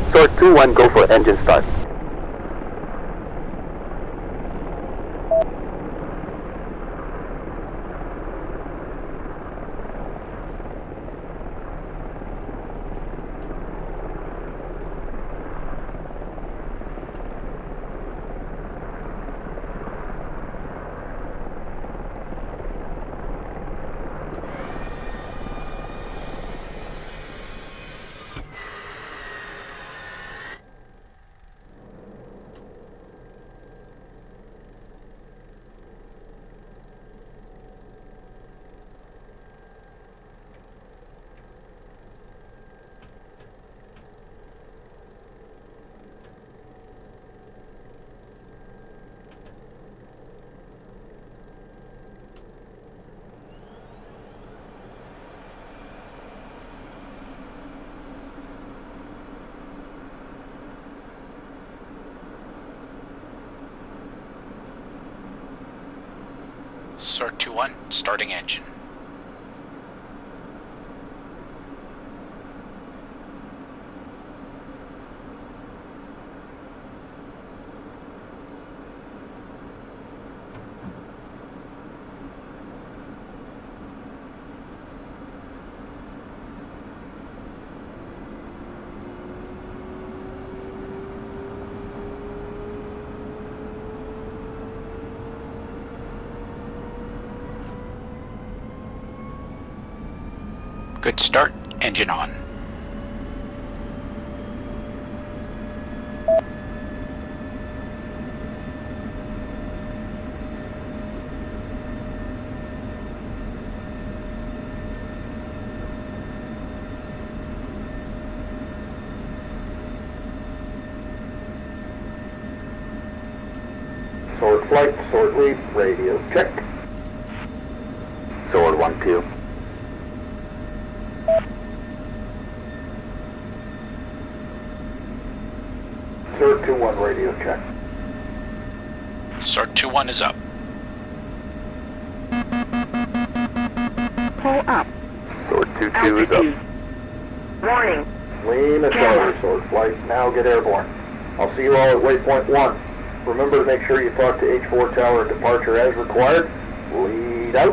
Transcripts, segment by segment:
Sort 2-1, go for engine start. Sort 2-1, starting engine. Good start, engine on. Sword flight, sword lead, radio check. Sword 1-2. Sword 2-1, radio check. Sort 2-1 is up. Pull up. Sword 2-2 is up. Warning. Lean accelerator, sword flight. Now get airborne. I'll see you all at waypoint 1. Remember to make sure you talk to H4 tower at departure as required. Lead out.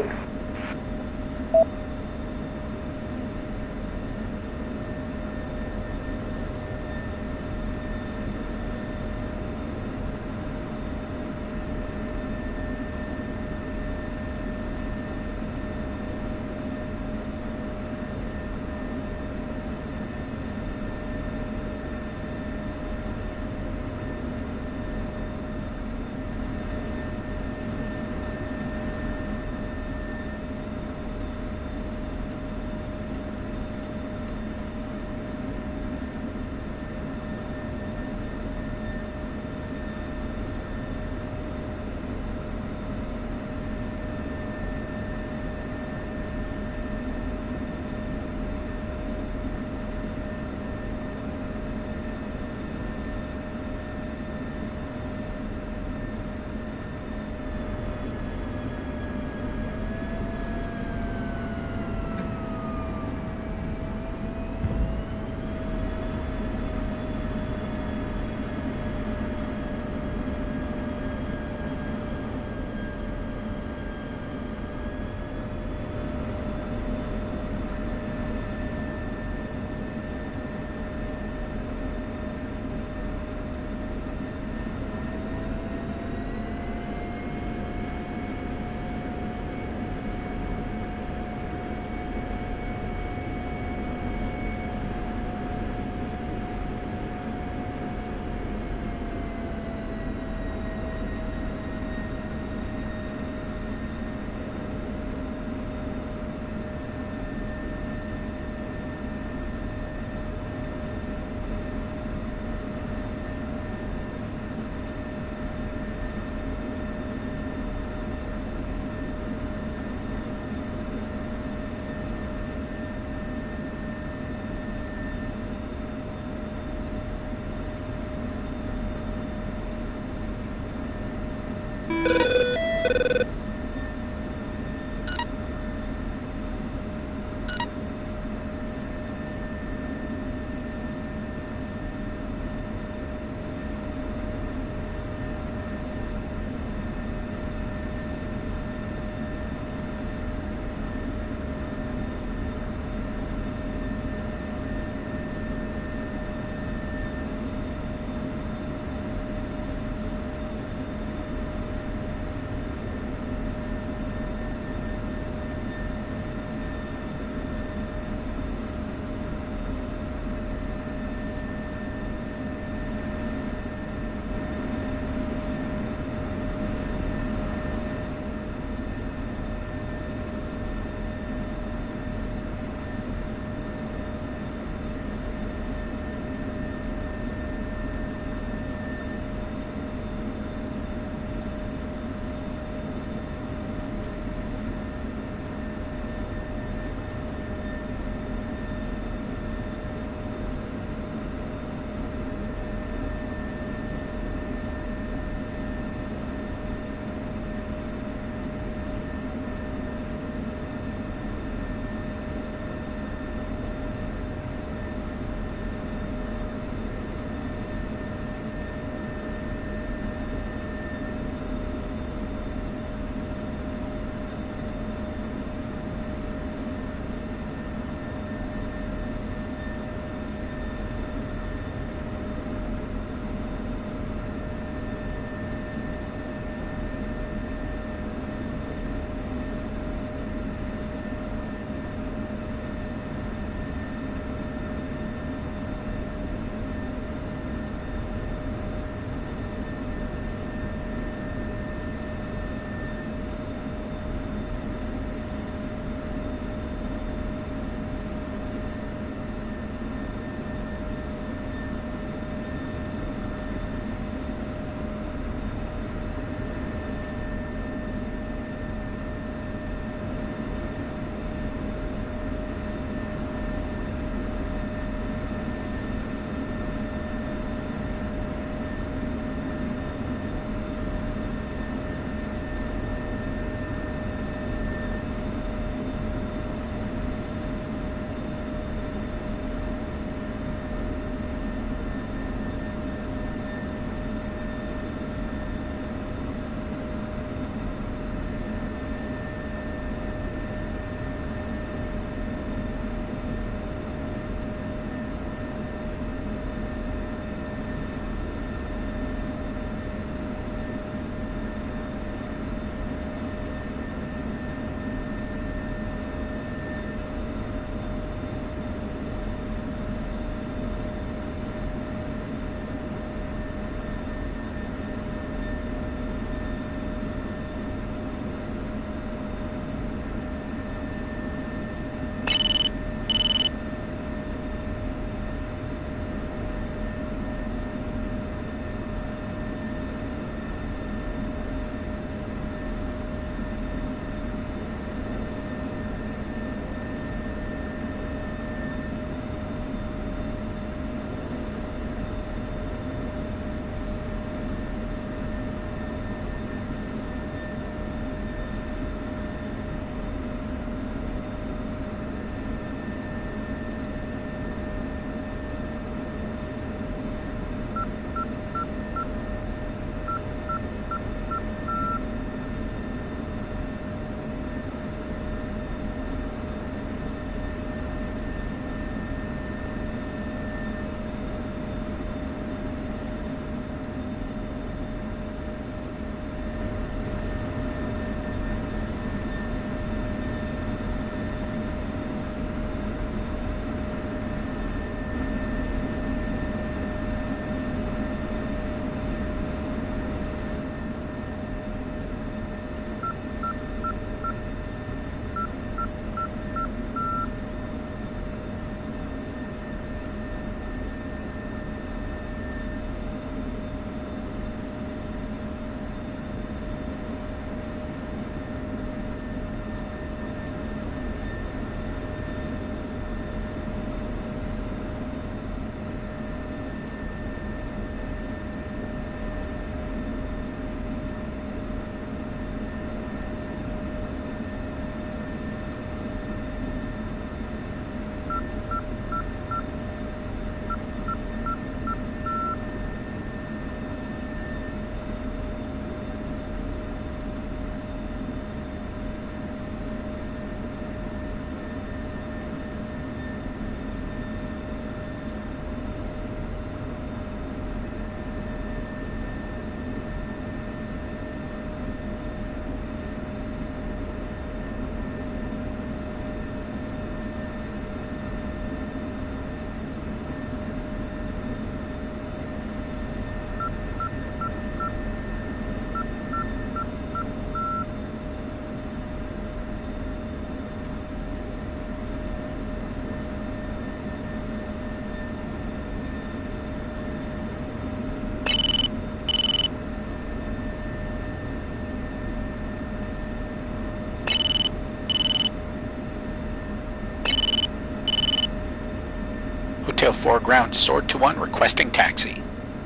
Hotel 4 ground, Sword 2-1 requesting taxi.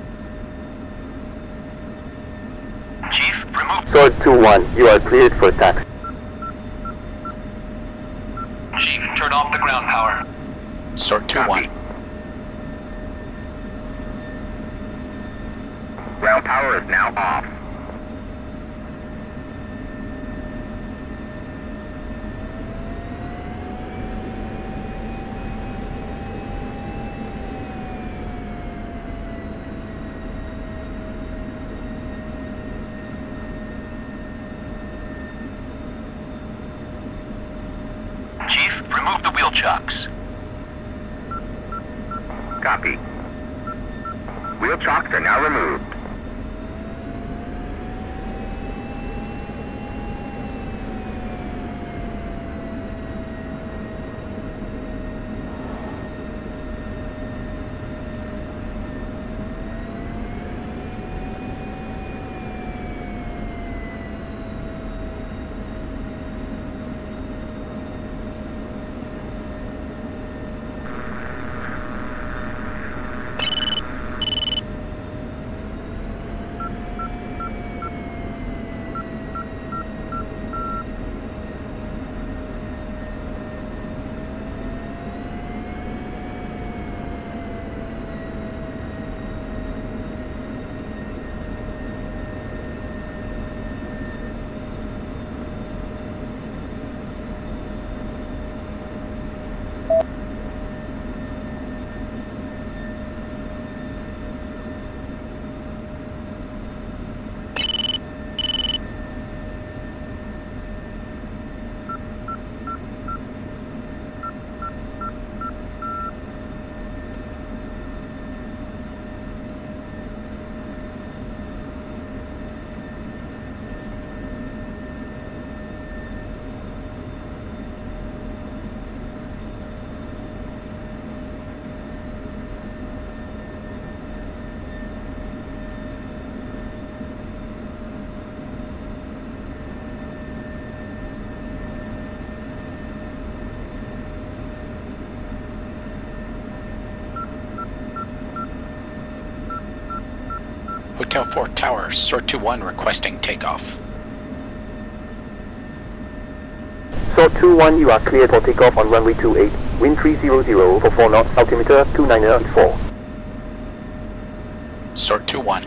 Chief, remove. Sword 2-1, you are cleared for taxi. Chief, turn off the ground power. Sword 2-1. Ground power is now off. Chief, remove the wheel chocks. Copy. Wheel chocks are now removed. Hotel 4 tower, Sword 2-1 requesting takeoff. Sword 2-1, you are cleared for takeoff on runway 28. Wind 300 for 4 knots, altimeter 2984. Sword 2-1.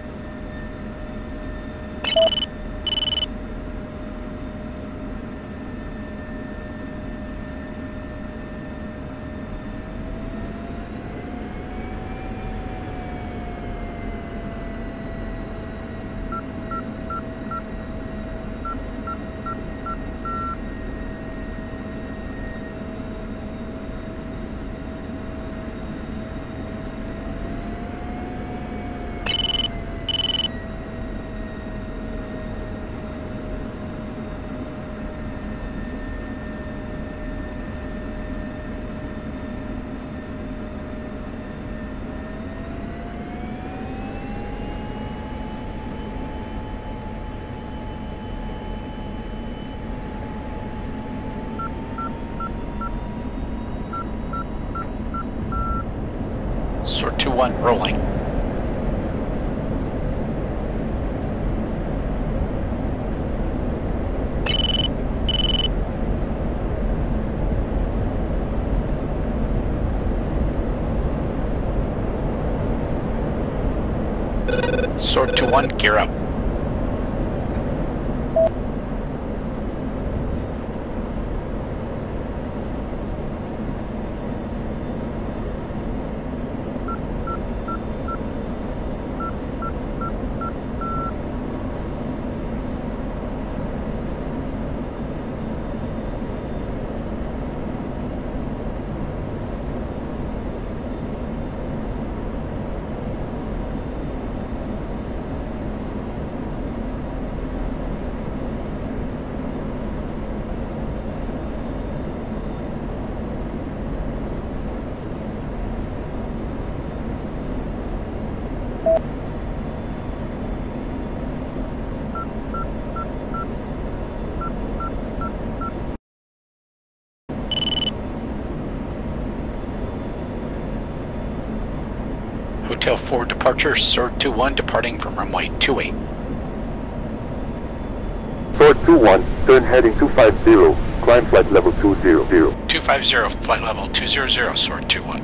Sword 2-1 rolling. Sword 2-1, gear up. Hotel 4 departure, Sword 2-1 departing from runway 28. Sword 2-1, turn heading 250, climb flight level 200. 250, flight level 200, Sword 2-1.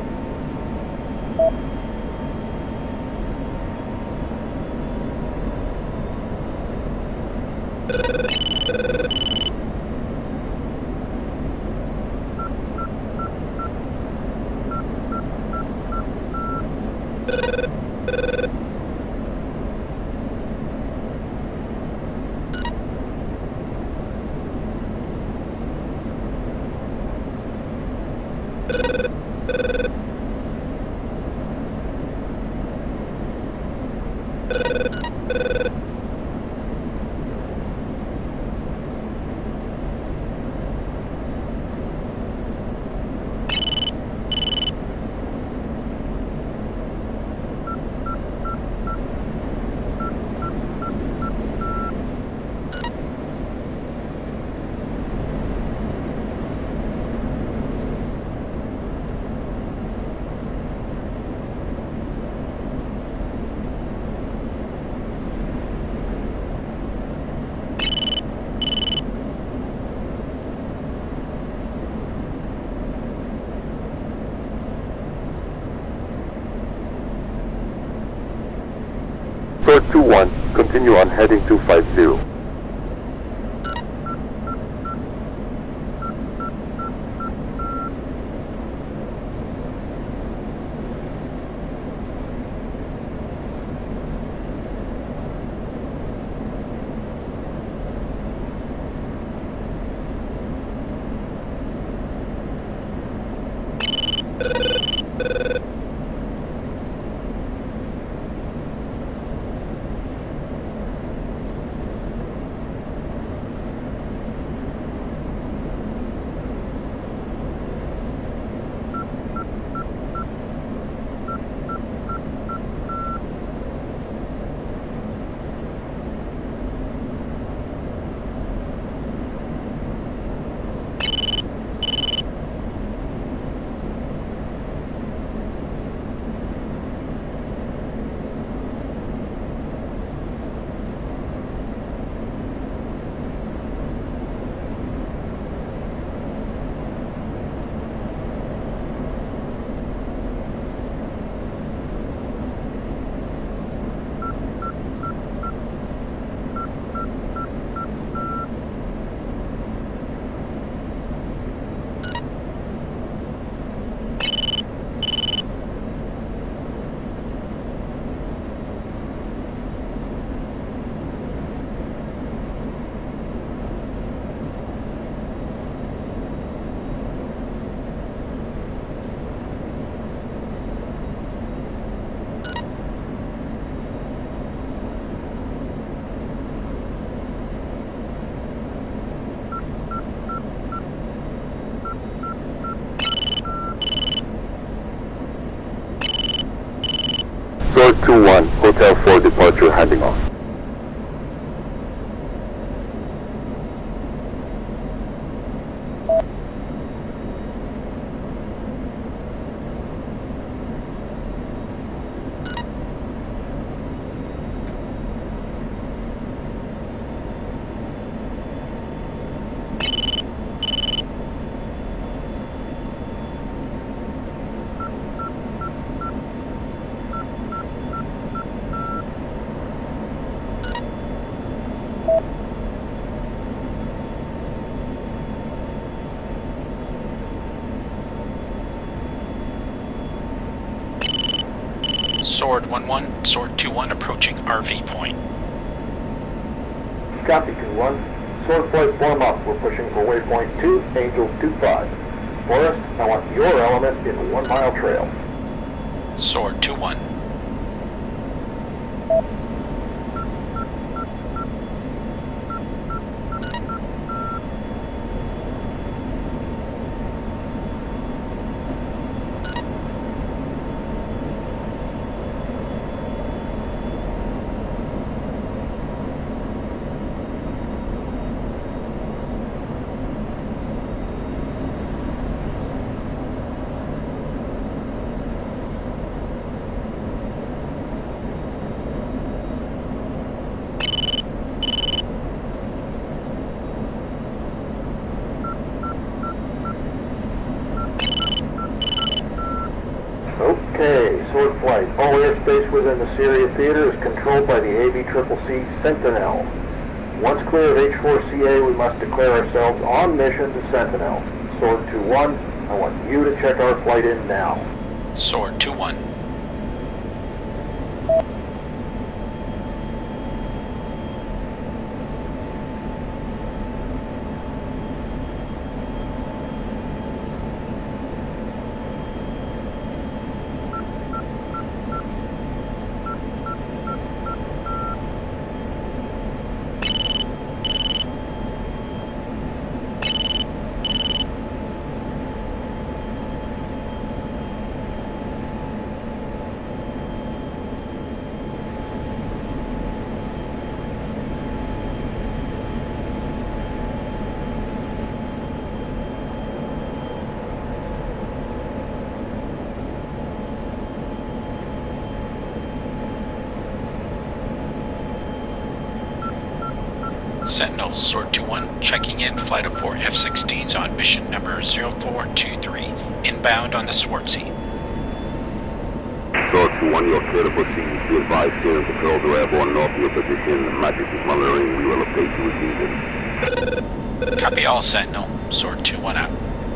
Sword 2-1, continue on heading 250. Sword 2-1, Hotel 4 departure heading off. Sword 1-1, Sword 2-1 approaching RV point. Copy 2-1. Sword flight form up. We're pushing for waypoint 2, Angels 25. Forrest, I want your element in 1 mile trail. Sword 2-1. Sword Flight. All airspace within the Syria theater is controlled by the ABCCC Sentinel. Once clear of H4CA, we must declare ourselves on mission to Sentinel. Sword 2-1, I want you to check our flight in now. Sword 2-1. Sentinel, Sword 2-1, checking in flight of 4 F-16s on mission number 0423, inbound on the Swartzy. Sword 2-1, you're clear to proceed. Be advised, steering patrol to airborne north of your position. Magic is monitoring. We will update you as needed. Copy all, Sentinel. Sword 2-1 out.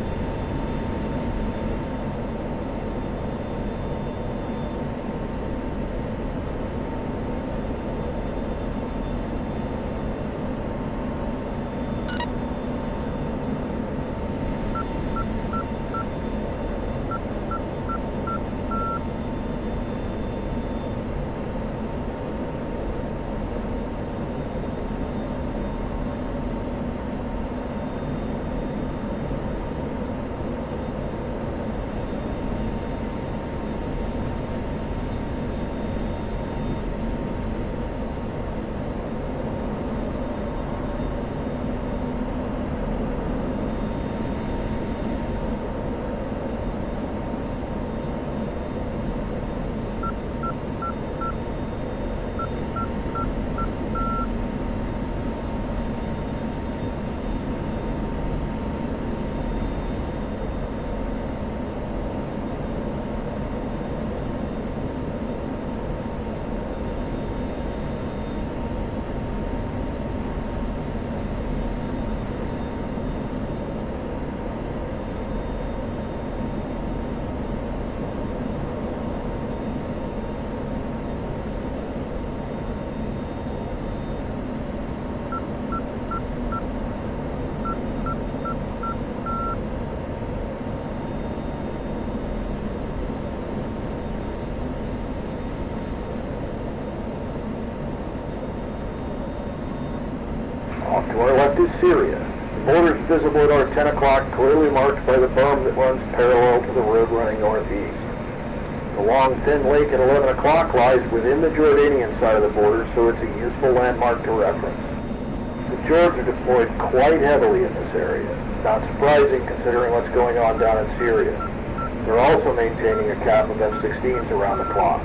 To our left is Syria. The border is visible at our 10 o'clock, clearly marked by the berm that runs parallel to the road running northeast. The long, thin lake at 11 o'clock lies within the Jordanian side of the border, so it's a useful landmark to reference. The Jords are deployed quite heavily in this area. Not surprising considering what's going on down in Syria. They're also maintaining a cap of F-16s around the clock.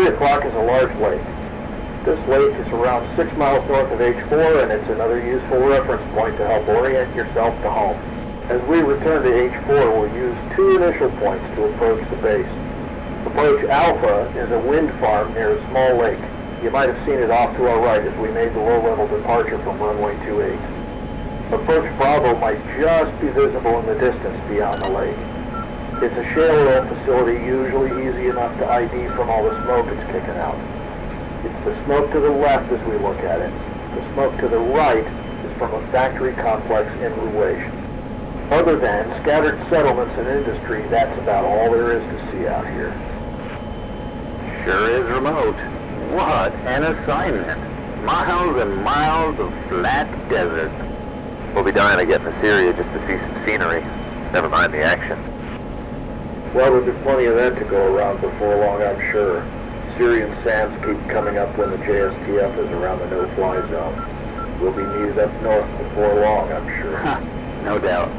o'clock is a large lake. This lake is around 6 miles north of H4, and it's another useful reference point to help orient yourself to home. As we return to H4, we'll use 2 initial points to approach the base. Approach Alpha is a wind farm near a small lake. You might have seen it off to our right as we made the low-level departure from runway 28. Approach Bravo might just be visible in the distance beyond the lake. It's a shale oil facility, usually easy enough to ID from all the smoke it's kicking out. It's the smoke to the left as we look at it. The smoke to the right is from a factory complex in Ruwais. Other than scattered settlements and industry, that's about all there is to see out here. Sure is remote. What an assignment. Miles and miles of flat desert. We'll be dying to get to Syria just to see some scenery. Never mind the action. Well, there'll be plenty of that to go around before long, I'm sure. Syrian SAMs keep coming up when the JSTF is around the no-fly zone. We'll be needed up north before long, I'm sure. No doubt.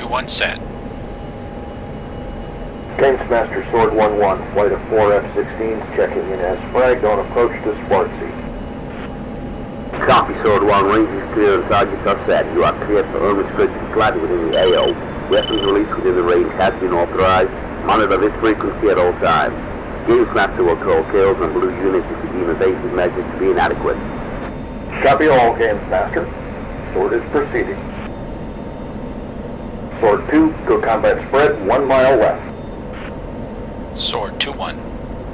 2-1 set. Games Master Sword 1-1, flight of 4 F-16s checking in as fragged on approach to Swartzy. Copy, Sword 1, range is clear and targets are set. You are cleared for unrestricted flight within the AO. Weapons released within the range has been authorized. Monitor this frequency at all times. Games Master will call kills on blue units if you deem evasive measures to be inadequate. Copy all, Games Master. Sword is proceeding. Sword 2, go combat spread 1 mile left. Sword 2-1.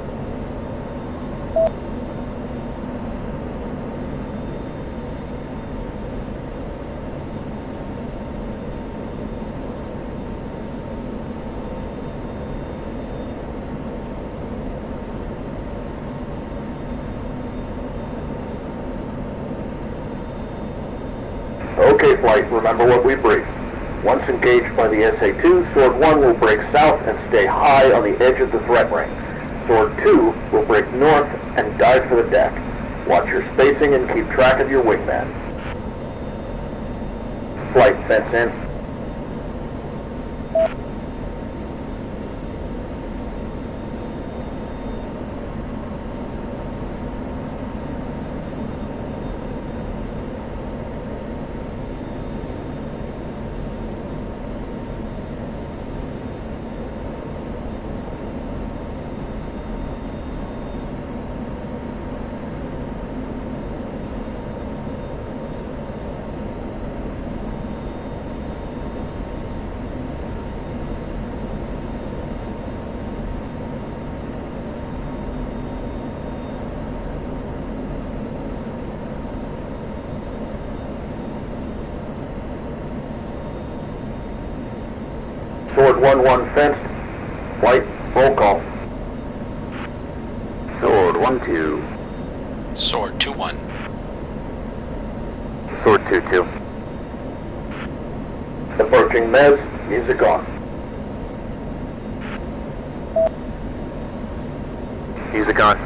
Okay, flight, remember what we briefed. Once engaged by the SA-2, Sword 1 will break south and stay high on the edge of the threat ring. Sword 2 will break north and dive for the deck. Watch your spacing and keep track of your wingman. Flight, fence in. Sword 1-1 fenced. Flight, roll call. Sword 1-2. Sword 2-1. Sword 2-2. Approaching Mez, music on. Music on.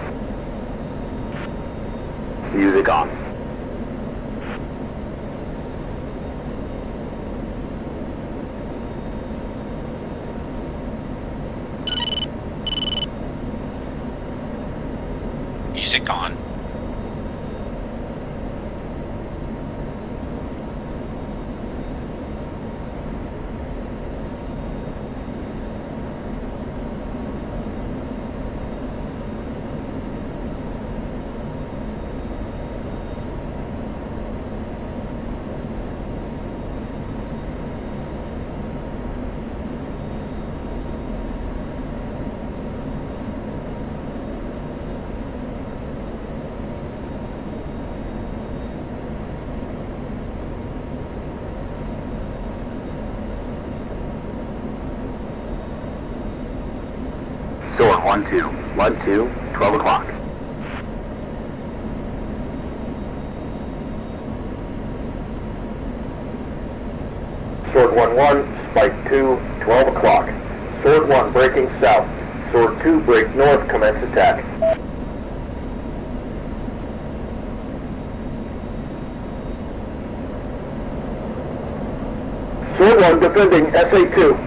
Music on. Music on. Sword 1-2. 1-2. 12 o'clock. Sword 1-1, Spike 2, 12 o'clock. Sword 1 breaking south. Sword 2 break north, commence attack. Sword 1 defending SA-2.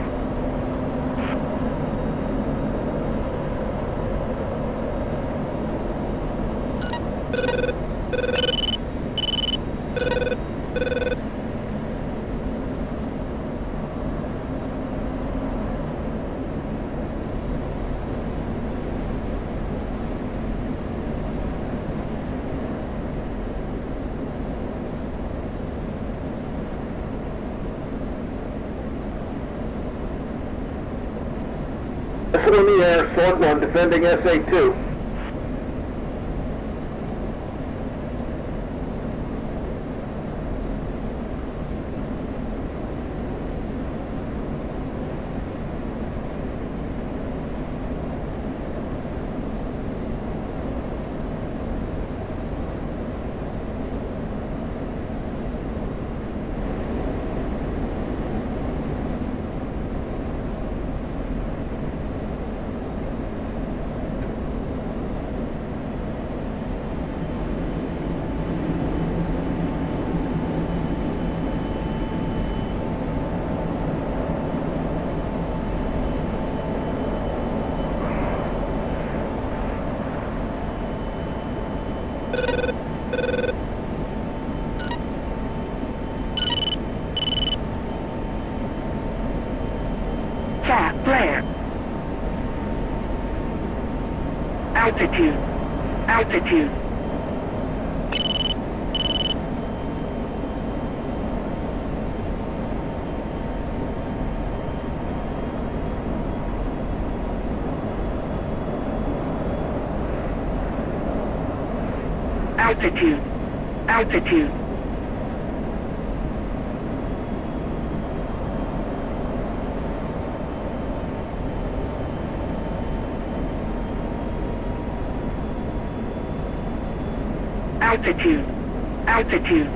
Missile in the air, Sword 1 defending SA-2. flare. Altitude. Altitude. Altitude. Altitude. Altitude. Altitude.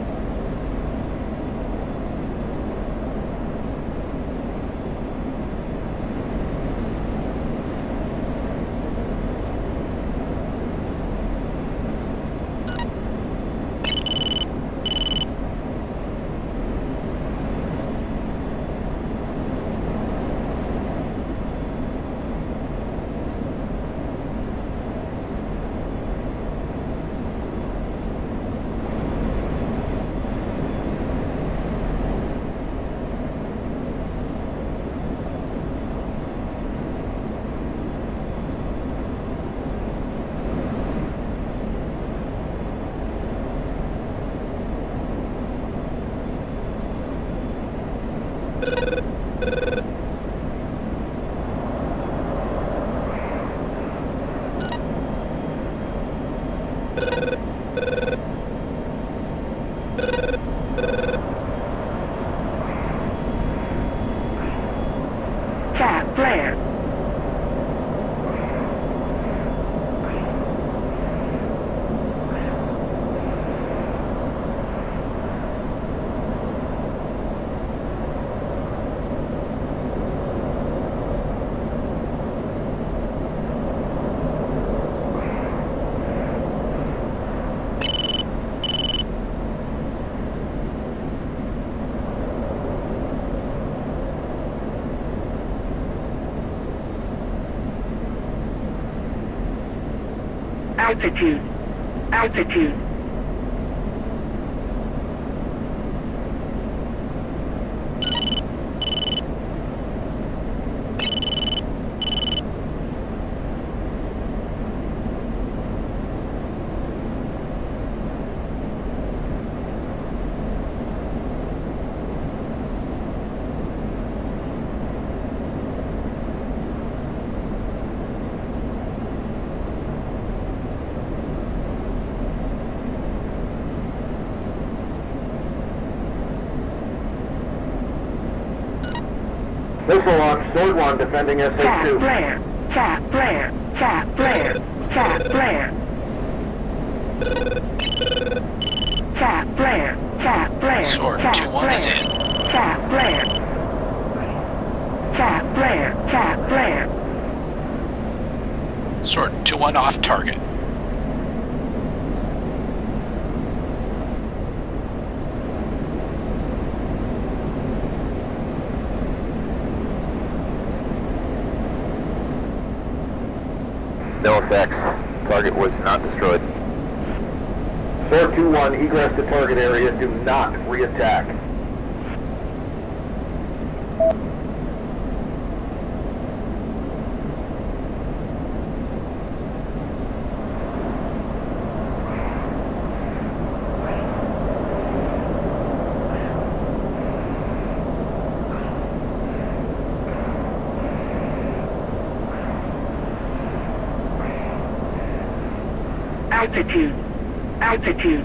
Cap flare. Altitude. Altitude. Missile launch, Sword 1 defending Cap SA-2. flare. Cap flare. Cap flare. Cap flare. Cap flare. Cap flare. Sword Cap 2-1 is flare. in. Cap flare. Cap flare. Cap flare. Sword 2-1 off target. No effects. Target was not destroyed. Sword 2-1, egress to target area. Do not re-attack. Altitude. Altitude.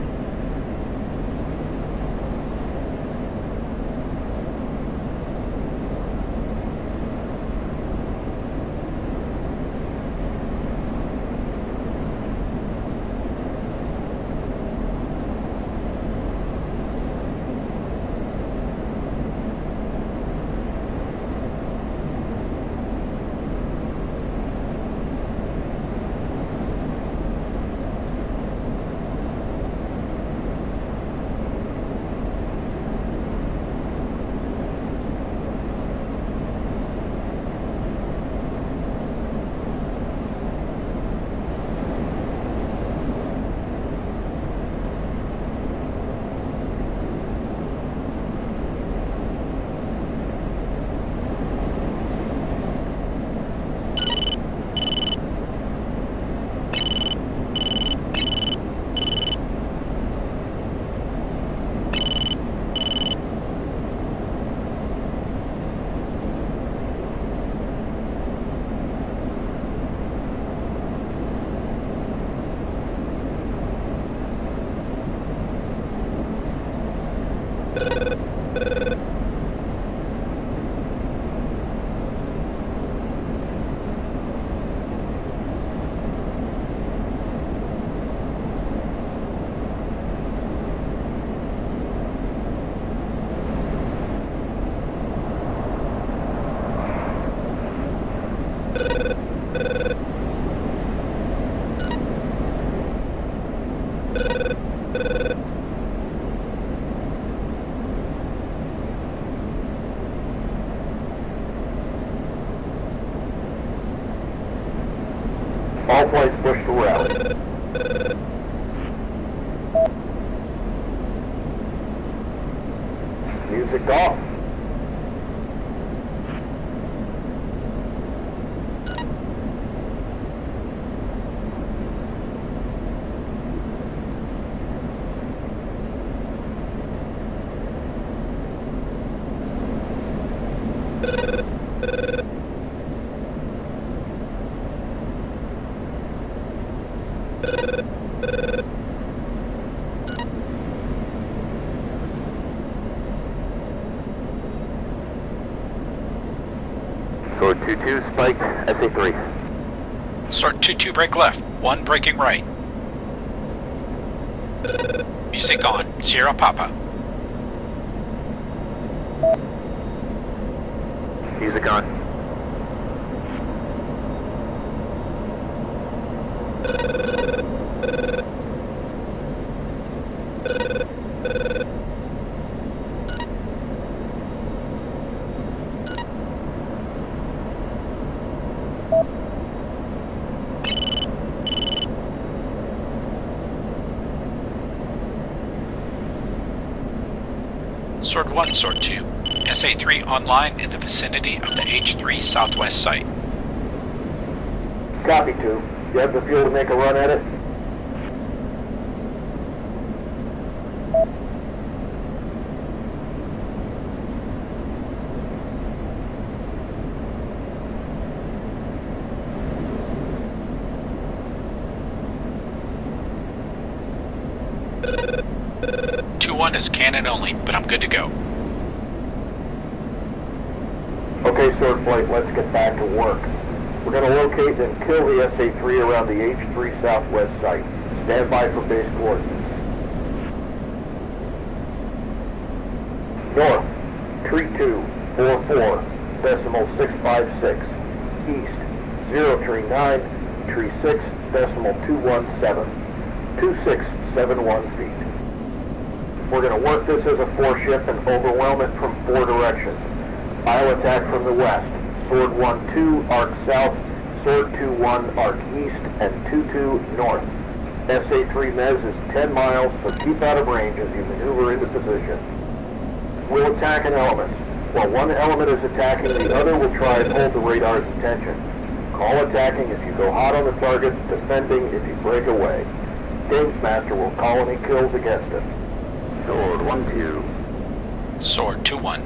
All flights push to rally. Music off. Sword 2-2, spike, SA3. Sword 2-2, brake left. 1 braking right. Music on. Sierra Papa. Music on. Sword 1, Sword 2. SA3 online in the vicinity of the H3 southwest site. Copy 2. You have the fuel to make a run at it? One is cannon only, but I'm good to go. Okay, Sword Flight, let's get back to work. We're going to locate and kill the SA-3 around the H3 southwest site. Stand by for base coordinates. North, tree 244.656. East, 0 tree 9, tree 6.217. 2671 feet. We're going to work this as a 4-ship and overwhelm it from 4 directions. I'll attack from the west. Sword 1-2, arc south. Sword 2-1, arc east. And 2-2, north. SA-3 Mez is 10 miles, so keep out of range as you maneuver into position. We'll attack in elements. While one element is attacking, the other will try and hold the radar's attention. Call attacking if you go hot on the target, defending if you break away. Games Master will call any kills against it. Sword 1-2. Sword 2-1.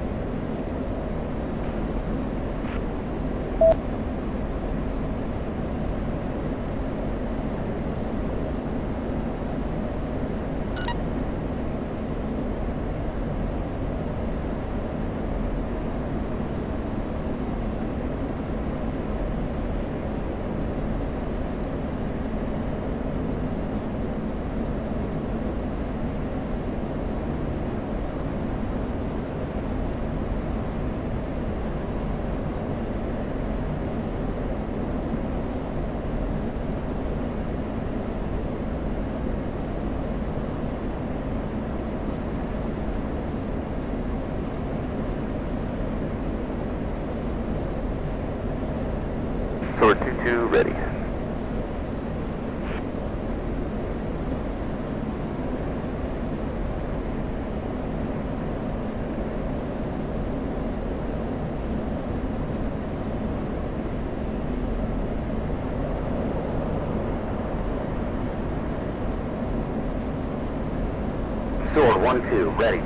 Sword 2-2, ready. Sword 1-2, ready.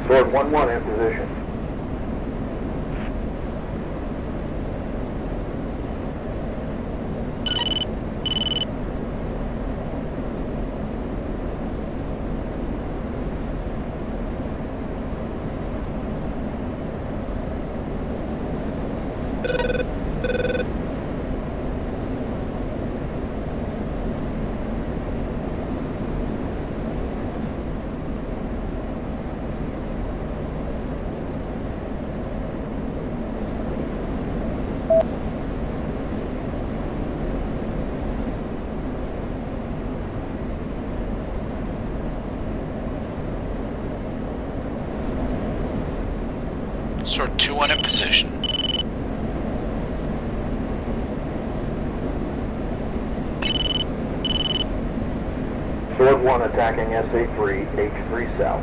Sword 1-1 in position. Sword 2-1 in position. Sword 1 attacking SA3, H3 south.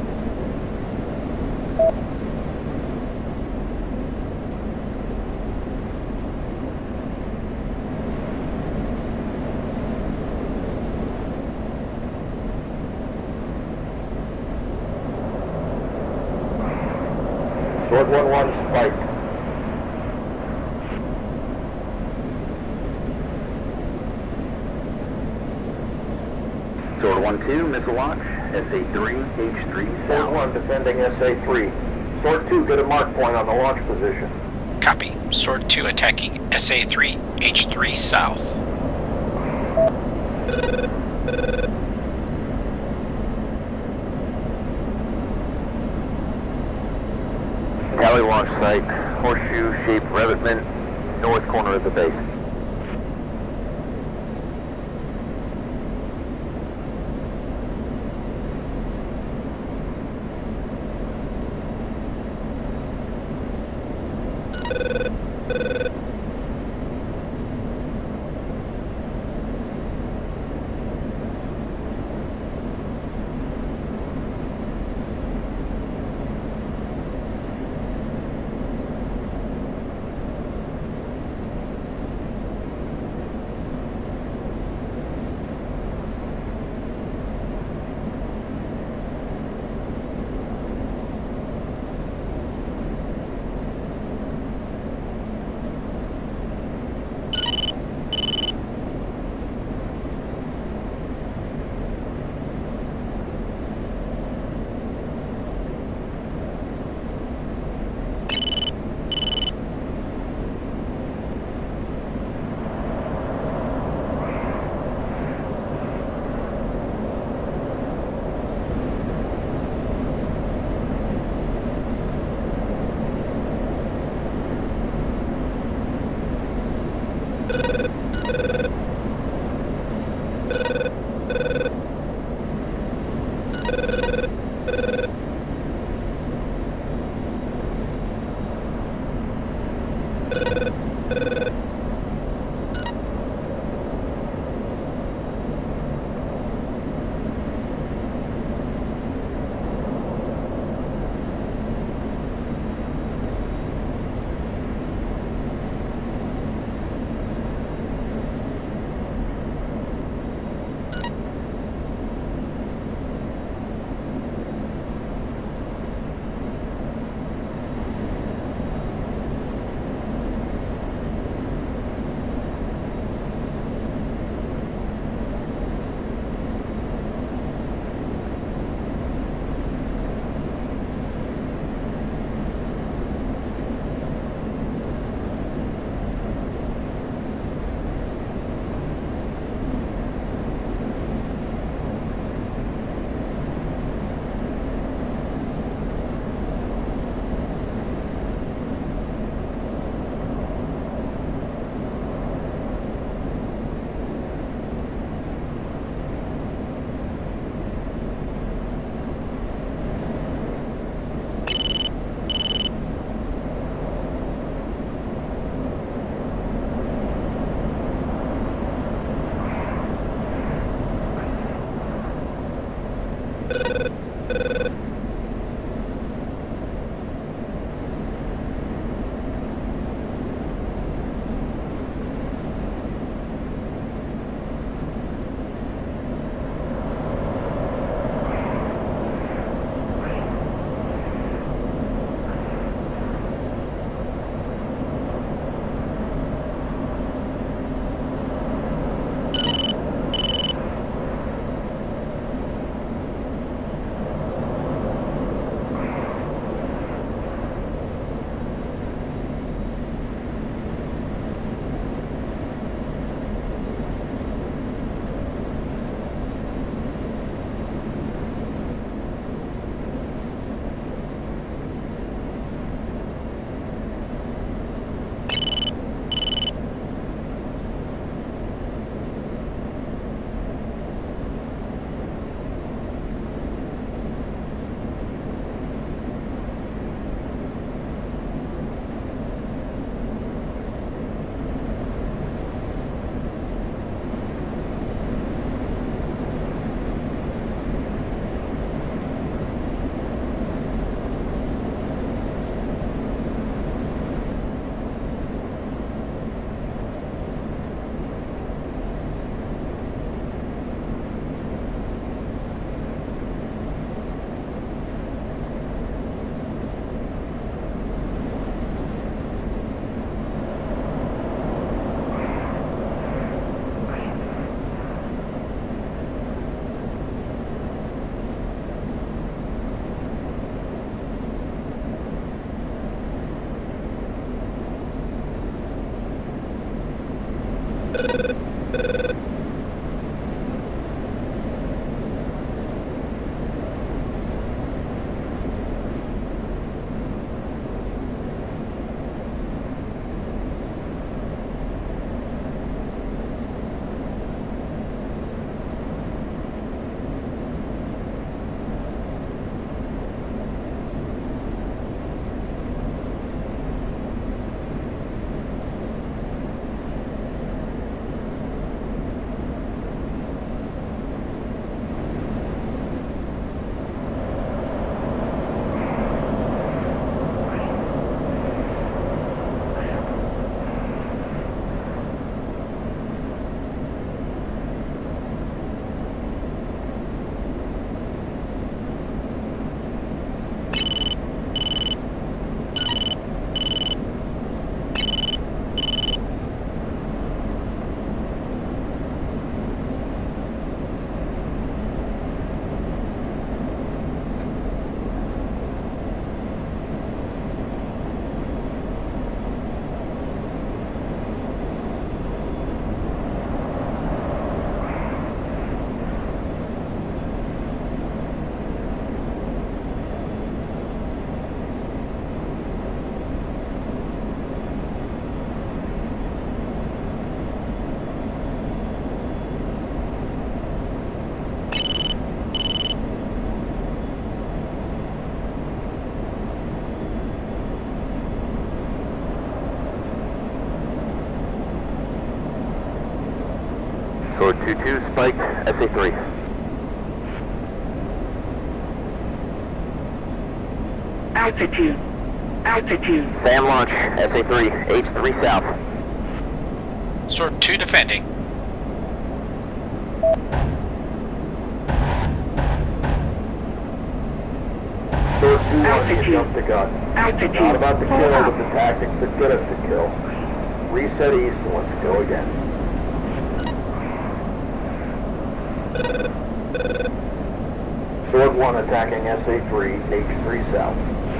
Sword 1-1 spike. Sword 1-2, missile launch, SA3, H3 Sword south. 1 defending SA3. Sword 2 get a mark point on the launch position. Copy. Sword 2 attacking SA3, H3 south. Tally launch site, horseshoe-shaped revetment, north corner of the base. SA2 spiked, SA3. Altitude. Altitude. SAM launch, SA3, H3 south. Sword 2 defending. Sword 2-1, you jumped the gun. Altitude. Not about to Pull kill, up. but the tactics that get us to kill. Reset east and let's go again. Sword 1 attacking SA3, H3 south.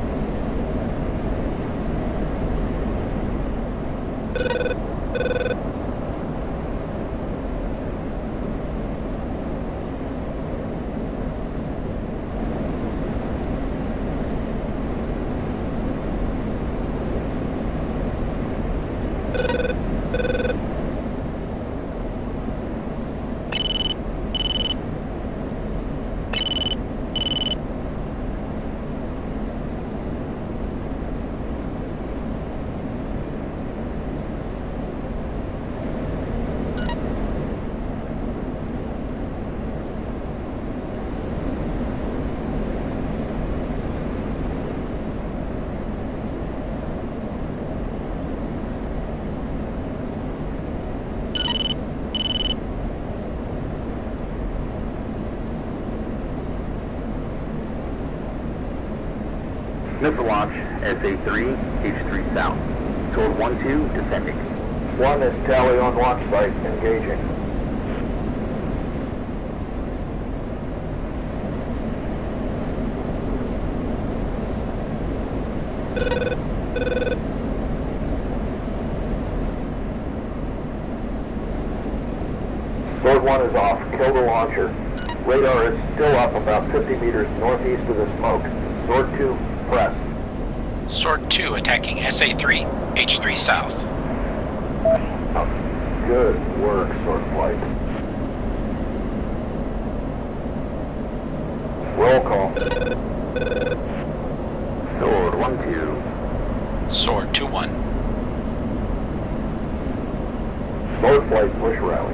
Missile launch, SA3, H3 south. Sword 1-2 descending. 1 is tally on launch site, engaging. Sword 1 is off, kill the launcher. Radar is still up about 50 meters northeast of the smoke. Sword 2, press. Sword 2 attacking SA3, H3 south. Good work, Sword Flight. Roll call. Sword 1-2. Sword 2-1. Sword Flight, push rally.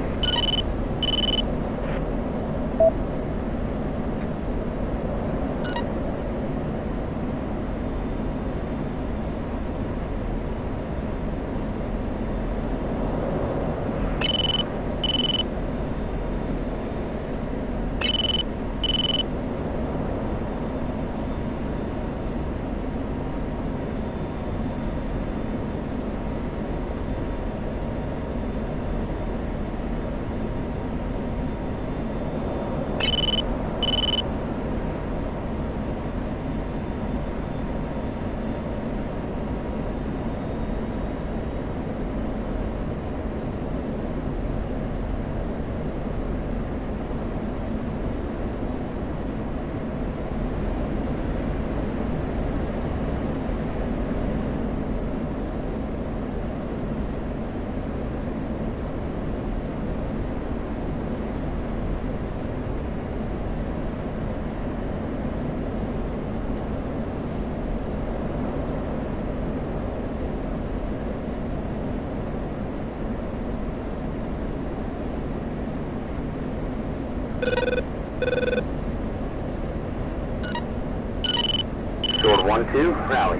Sword 1-2, rally.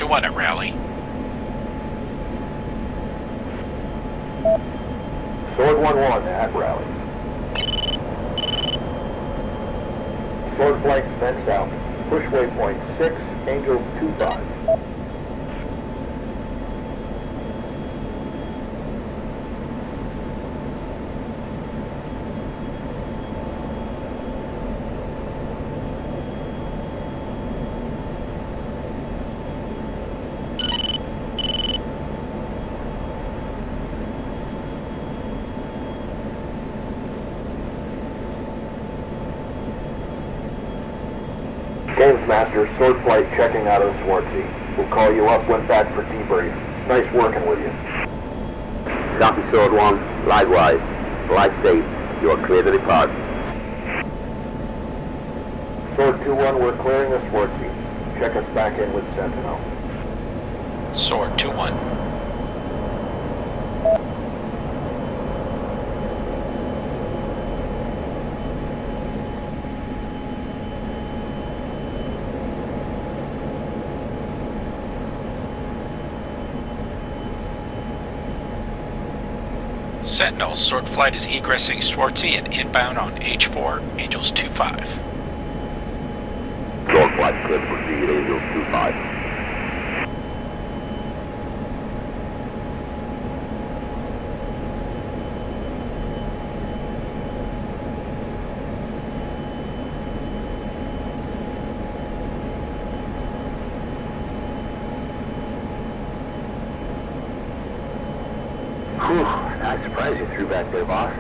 2-1 at Rally. Sword 1-1 at Rally. Sword flight vents out. Push waypoint 6, Angel 25. Games Master, Sword Flight checking out of the Swartzy. We'll call you up when back for debrief. Nice working with you. Copy, Sword 1. Likewise. Flight safe. You are clear to depart. Sword 2-1, we're clearing the Swartzy. Check us back in with Sentinel. Sword 2-1. Sentinel, Sword Flight is egressing Swartzy and inbound on H4, Angels 25. Sword Flight clear to proceed, Angels 25. Nice surprise you threw back there, boss.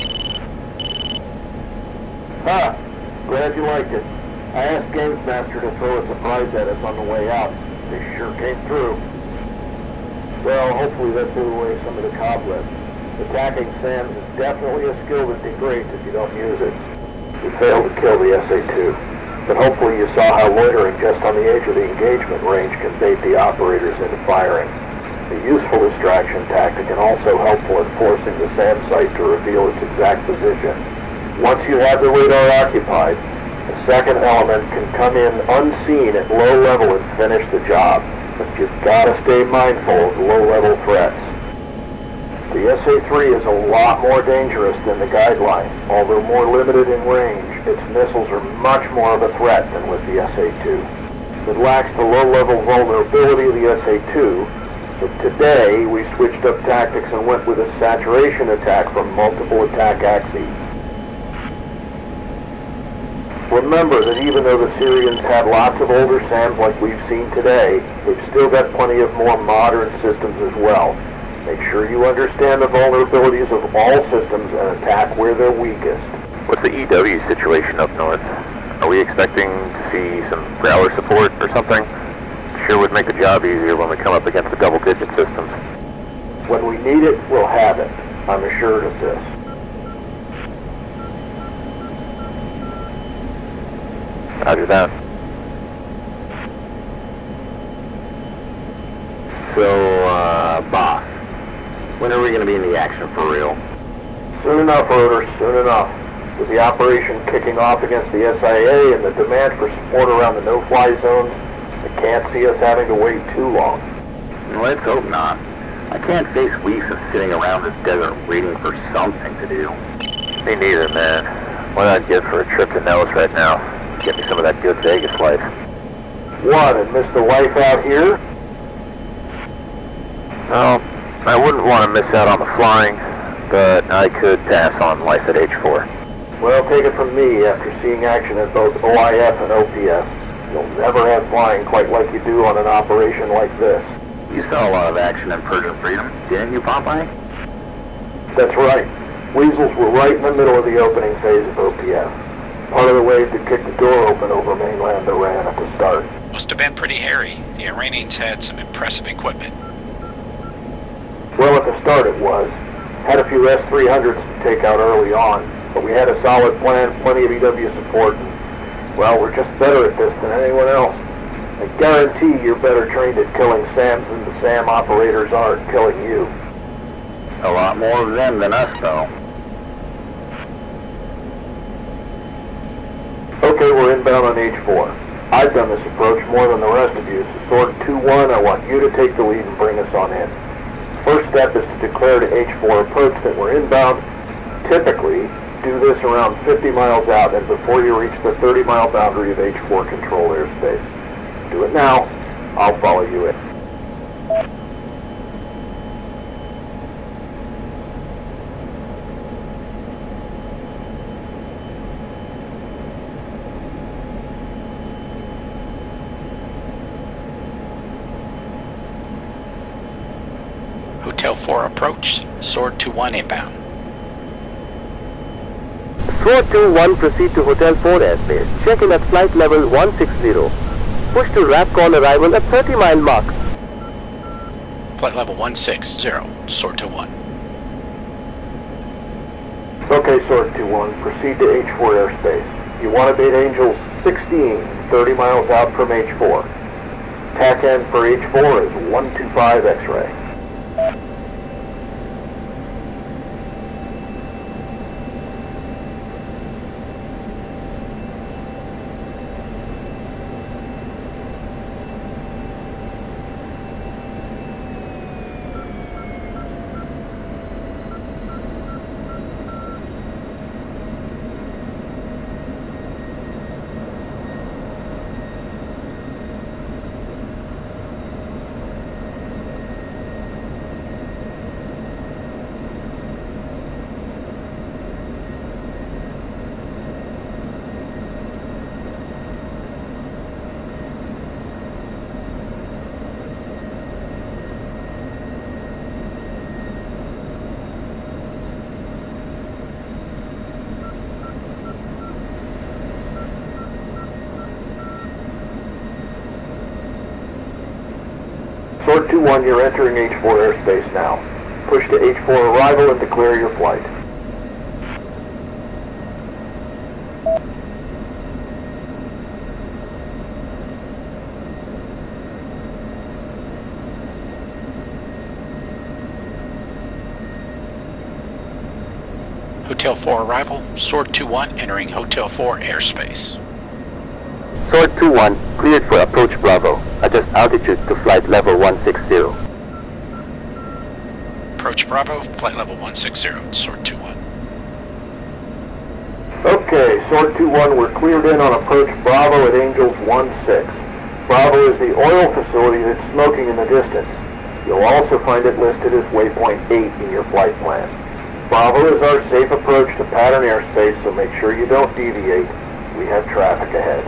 Glad you liked it. I asked Games Master to throw a surprise at us on the way out. They sure came through. Well, hopefully that blew away some of the cobwebs. Attacking SAMs is definitely a skill that degrades if you don't use it. We failed to kill the SA-2, but hopefully you saw how loitering just on the edge of the engagement range can bait the operators into firing. A useful distraction tactic and also helpful in forcing the SAM site to reveal its exact position. Once you have the radar occupied, the second element can come in unseen at low level and finish the job, but you've got to stay mindful of low-level threats. The SA-3 is a lot more dangerous than the Guideline. Although more limited in range, its missiles are much more of a threat than with the SA-2. It lacks the low-level vulnerability of the SA-2, but today we switched up tactics and went with a saturation attack from multiple attack axes. Remember that even though the Syrians have lots of older SAMs like we've seen today, they've still got plenty of more modern systems as well. Make sure you understand the vulnerabilities of all systems and attack where they're weakest. What's the EW situation up north? Are we expecting to see some Growler support or something? Sure would make the job easier when we come up against the double-digit systems. When we need it, we'll have it. I'm assured of this. Roger that. So, boss, when are we going to be in the action for real? Soon enough, Rotor, soon enough. With the operation kicking off against the SIA and the demand for support around the no-fly zones, I can't see us having to wait too long. Let's hope not. I can't face weeks of sitting around this desert waiting for something to do. Me neither, man. Why not get for a trip to Nellis right now? Get me some of that good Vegas life. What, and miss the wife out here? Well, I wouldn't want to miss out on the flying, but I could pass on life at H4. Well, take it from me, after seeing action at both OIF and OPF, you'll never have flying quite like you do on an operation like this. You saw a lot of action in Persian Freedom, didn't you, Popeye? That's right. Weasels were right in the middle of the opening phase of OPF. Part of the wave that kicked the door open over mainland Iran at the start. Must have been pretty hairy. The Iranians had some impressive equipment. Well, at the start it was. Had a few S-300s to take out early on, but we had a solid plan, plenty of EW support, and, well, we're just better at this than anyone else. I guarantee you're better trained at killing SAMs than the SAM operators are at killing you. A lot more of them than us, though. Okay, we're inbound on H4. I've done this approach more than the rest of you, so Sword 2-1, I want you to take the lead and bring us on in. First step is to declare to H4 approach that we're inbound. Typically, do this around 50 miles out and before you reach the 30-mile boundary of H4 control airspace. Do it now. I'll follow you in. Hotel 4 approach, Sword 2-1 inbound. Sword 2-1, proceed to Hotel 4 airspace. Check in at flight level 160. Push to RAPCON arrival at 30-mile mark. Flight level 160, Sword 2-1. Okay, Sword 2-1, proceed to H4 airspace. You want to beat Angels 16, 30 miles out from H4. TAC end for H4 is 125 X-ray. Sword 2-1, you're entering H4 airspace now. Push to H4 arrival and declare your flight. Hotel 4 arrival, Sword 2-1 entering Hotel 4 airspace. Sword 2-1, cleared for approach Bravo. Adjust altitude to flight level 160. Approach Bravo, flight level 160, Sword 2-1. Okay, Sword 2-1, we're cleared in on approach Bravo at Angels 16. Bravo is the oil facility that's smoking in the distance. You'll also find it listed as waypoint 8 in your flight plan. Bravo is our safe approach to pattern airspace, so make sure you don't deviate. We have traffic ahead.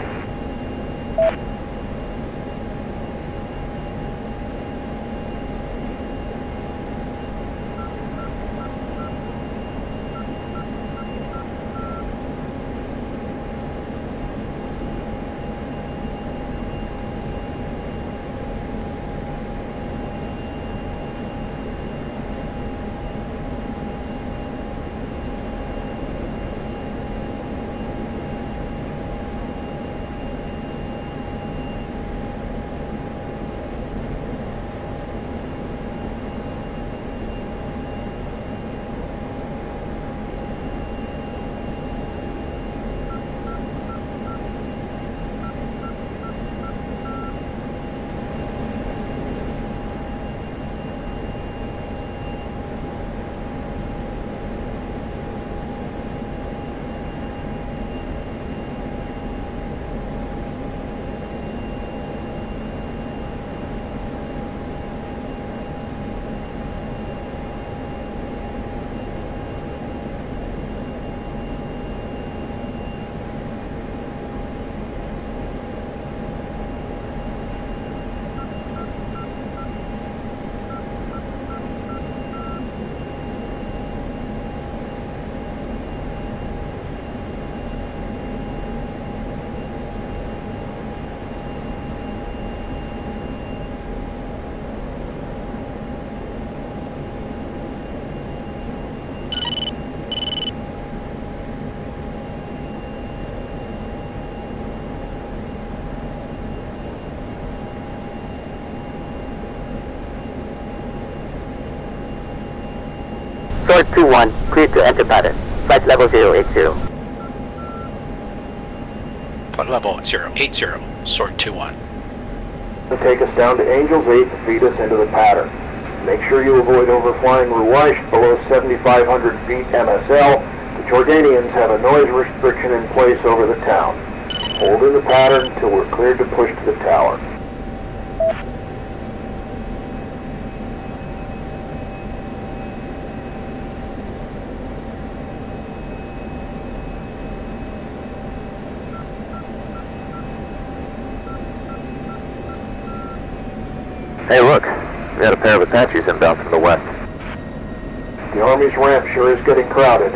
Sword 2-1, cleared to enter pattern. Flight level 080. Flight level 080, sort 2-1. To take us down to Angels 8 and feed us into the pattern. Make sure you avoid overflying Ruwaish below 7,500 feet MSL. The Jordanians have a noise restriction in place over the town. Hold in the pattern until we're cleared to push to the tower. Hey, look. We got a pair of Apaches inbound from the west. The Army's ramp sure is getting crowded.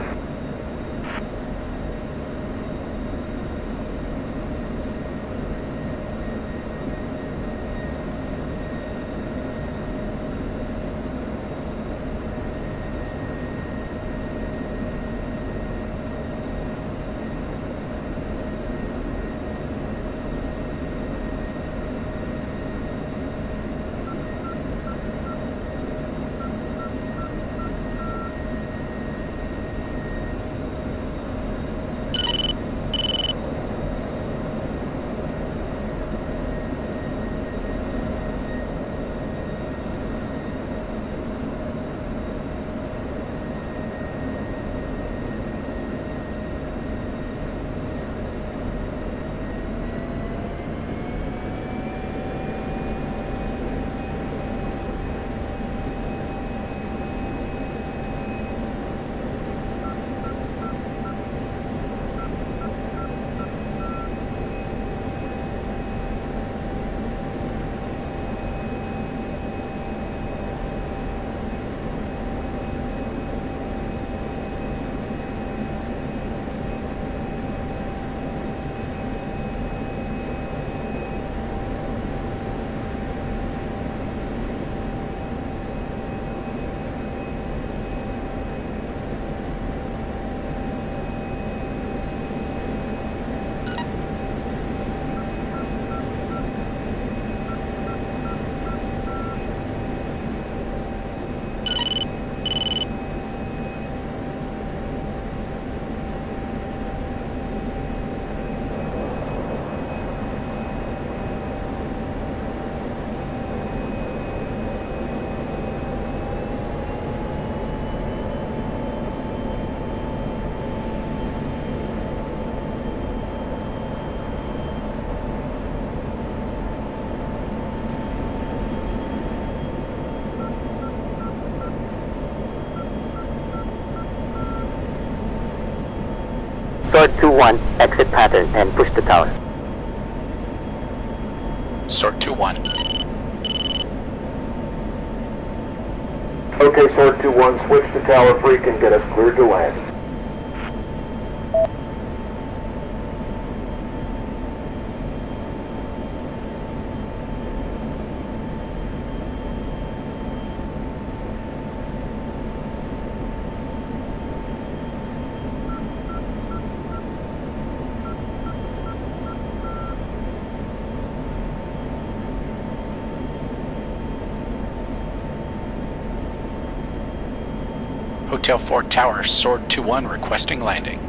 Sword 2-1, exit pattern and push the tower. Sort 2-1. Okay, Sword 2-1, switch to Tower Freak and get us cleared to land. Hotel 4 Tower, Sword 2-1 requesting landing.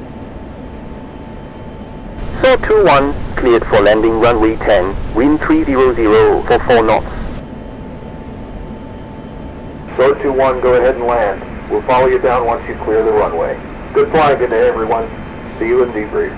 Sword 2-1, cleared for landing runway 10, wind 300 for 4 knots. Sword 2-1, go ahead and land. We'll follow you down once you clear the runway. Good flying today, everyone. See you in debrief.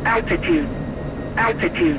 Altitude. Altitude.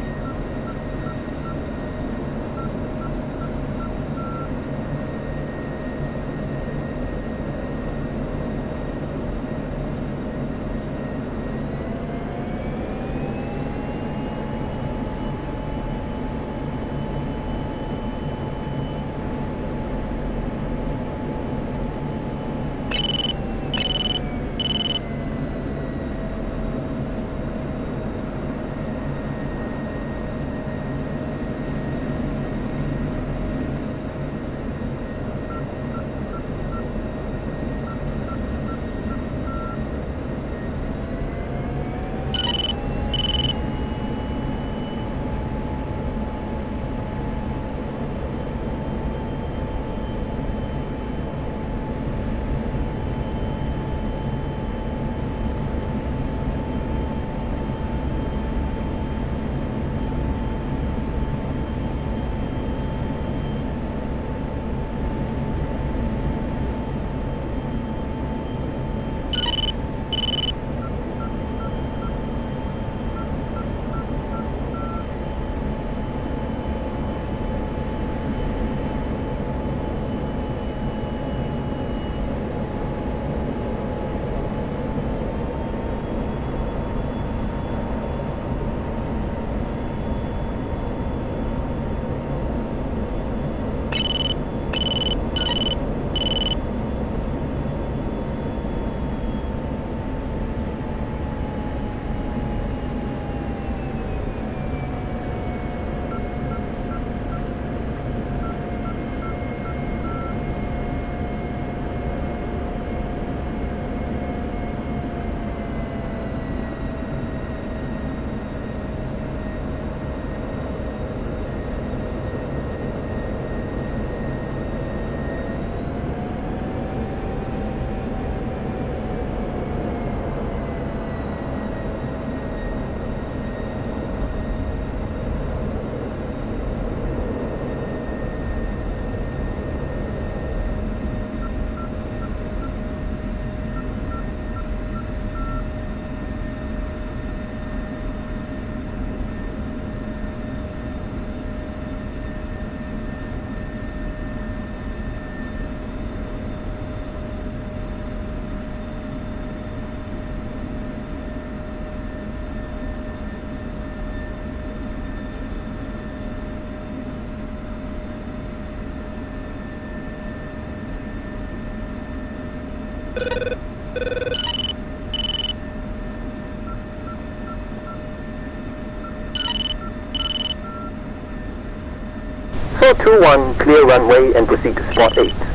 So 21, clear runway and proceed to spot 8.